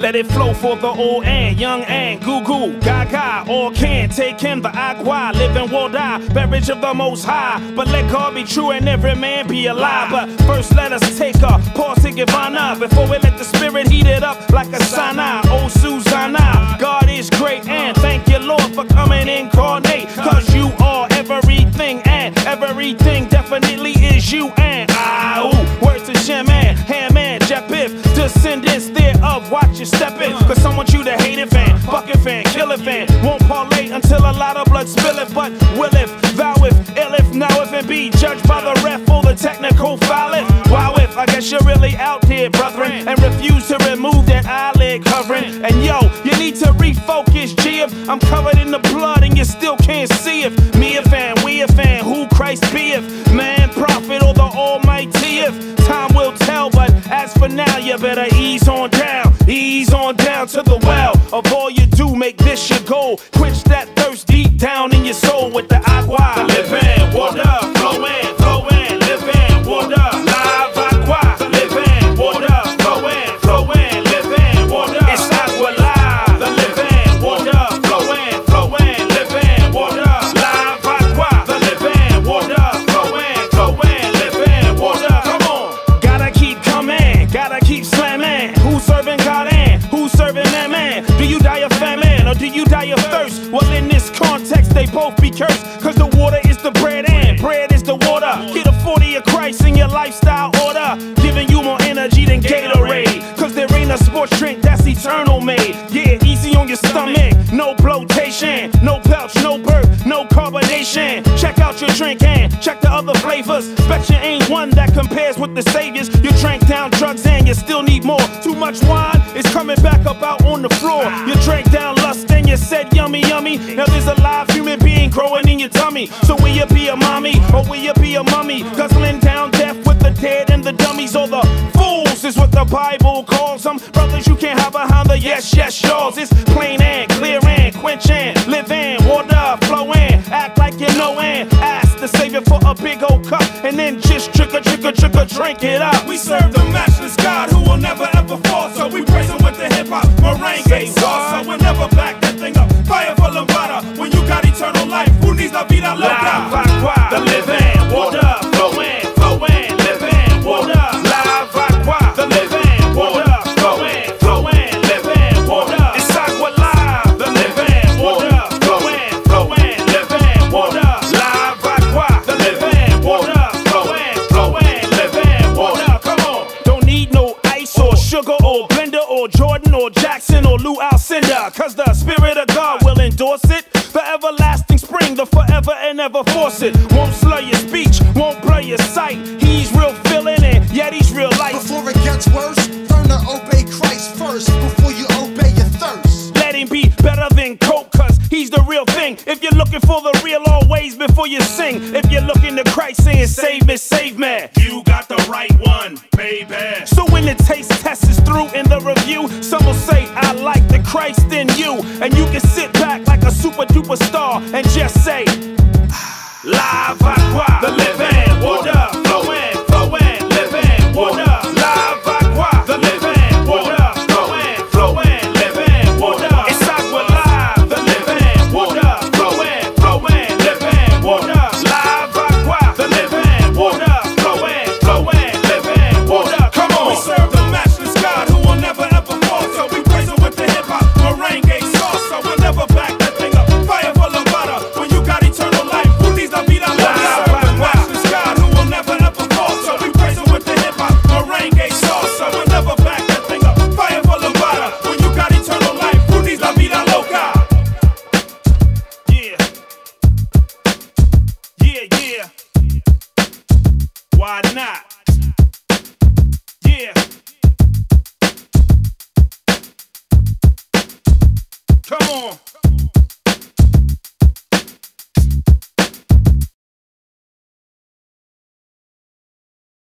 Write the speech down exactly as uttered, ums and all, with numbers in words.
let it flow for the old and young and goo-goo, gaa-gaa, all can take in the agua, live and will die, beverage of the most high. But let God be true and every man be a lie. But first let us take a pause to give honor before we let the spirit heat it up like a sauna. Oh Susanna, God is great and thank you Lord for coming incarnate, cause you are everything and everything definitely is you. And ahh-ohh, word to Shem and Ham and Japheth, Descendents thereof, watch your stepeth, cause some want you to hateth and bucketh and killeth and won't parley until a lot of blood spillith. But willith, thoueth, illeth, noweth, and be judged by the ref for the technical fouleth. Woweth, I guess you're really out here, brethren, and refuse to remove that eyelid covering. And yo, you need to refocus, G F. I'm covered in the blood and you still can't see if me a fan, we a fan, who Christ beeth, man, prophet, or the almightyeth. Time will tell, but as for now, you better ease on down, ease on down to the well of all you do. Make this your goal, quench that thirst deep down in your soul with the agua. The living water, flowing, flowing, living water, live agua. The living water, flowing, flowing, living water. It's agua live. The living water, flowing, flowing, living water, live agua. The living water, flowing, flowing, living water. Come on, gotta keep coming, gotta keep slamming. Who's serving God and who's serving that man? Do you die of famine or do you die of thirst? Well, in this context, they both be cursed, cause the water is the bread and bread is the water. Get a forty of Christ in your lifestyle order, giving you more energy than Gatorade, cause there ain't a sports drink that's eternal made. Yeah, easy on your stomach, no bloatation, no belch, no burp, no carbonation. Check out your drink and check the other flavors. Bet you ain't one that compares with the saviors. You drank down drugs and you still need more. Too much wine is coming back up out on the floor. You drank down lust and you said yummy, yummy. Now there's a live human being growing in your tummy. So will you be a mommy or will you be a mummy? Guzzling down death with the dead and the dummies, or the fools is what the Bible calls them. Brothers you can't hide behind the yes, yes, yours. It's plain and clear and quenching, living, water flowing. Act like you know and ask the Savior for a big old cup and then just trigger, trigger, trigger, drink it up. We serve the matchless God who will never ever fall, so we praise him with the hip hop merengue sauce. So we'll never back that thing up. Fire for Lambada when you got eternal life. Who needs la vida loca? The living water flowing, flowing, living water. Live agua. The living water flowing, flowing, living water. It's agua live. The living water flowing, flowing, living water. Live agua. The living water flowing, flowing, living water. Come on. Don't need no ice or sugar or blender or Jordan or Jackson or Lou Alcindor, cause the Spirit of God will endorse it. The everlasting spring, the forever and ever faucet. Won't slur your speech, won't blur your sight. He's real feeling and yet he's real life. Before it gets worse, learn to obey Christ first before you obey your thirst. Let him be better than Coke, cause he's the real thing. If you're looking for the real always before you sing, if you're looking to Christ saying save me, save me, you got the right one, baby. So when the taste test is through in the review, some will say I like the Christ in you, and you can sit back like a super duper star and just say live agua. The living water